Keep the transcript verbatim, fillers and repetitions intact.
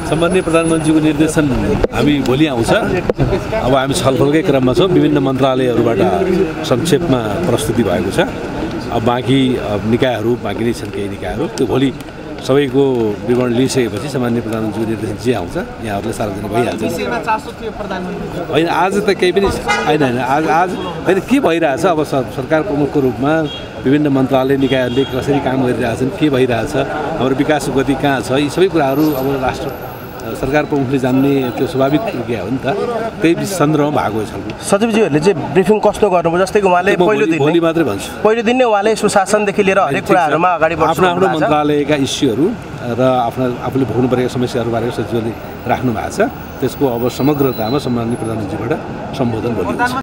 सम्माननीय प्रधानमन्त्रीको निर्देशन हामी भोलि आउँछ। अब हामी छलफलकै क्रममा छौँ। विभिन्न मन्त्रालयहरूबाट संक्षेपमा प्रस्तुति भएको छ। अब बाँकी निकायहरू बाँकी नै छन्, केही निकायहरू त्यो भोलि सबैको विवरण लिइसकेपछि सामान्य प्रधानमन्त्रीको निर्देशन जे आउँछ यहाँहरूले सार्वजनिक भइहाल्छ। होइन आज त केही पनि होइन होइन आज आज होइन के भइरहेछ अब सरकार प्रमुखको रूपमा विभिन्न मन्त्रालय निकायहरूले कसरी काम गरिरहेछन्, के भइरहेछ, हाम्रो विकासको गति कहाँ छ, यी सबै कुराहरू अब राष्ट्र सरकार प्रमुखले जान्ने त्यो स्वाभाविक प्रक्रिया हो नि त। त्यही सन्दर्भमा भएको छ। सचिवजीहरूले चाहिँ ब्रिफिङ कस्तो गर्नुभयो? जस्तै उहाँले पहिलो दिन भोलि मात्रै भन्छु पहिलो दिन नै उहाँले सुशासनदेखि लिएर हरेक कुराहरूमा अगाडि बढ्नु आफ्नो आफ्नो मन्त्रालयका इस्युहरू र आफ्नो आफूले भोग्नु परेका समस्याहरूबारे सचिवले राख्नु भएको छ। त्यसको अब समग्रतामा सम्माननीय प्रधानमन्त्रीबाट सम्बोधन भोलि हुन्छ।